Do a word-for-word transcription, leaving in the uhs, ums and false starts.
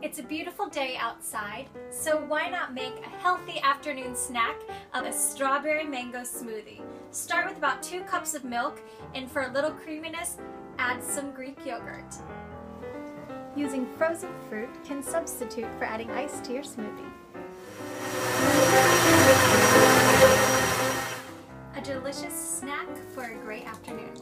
It's a beautiful day outside, so why not make a healthy afternoon snack of a strawberry mango smoothie? Start with about two cups of milk, and for a little creaminess, add some Greek yogurt. Using frozen fruit can substitute for adding ice to your smoothie. A delicious snack for a great afternoon.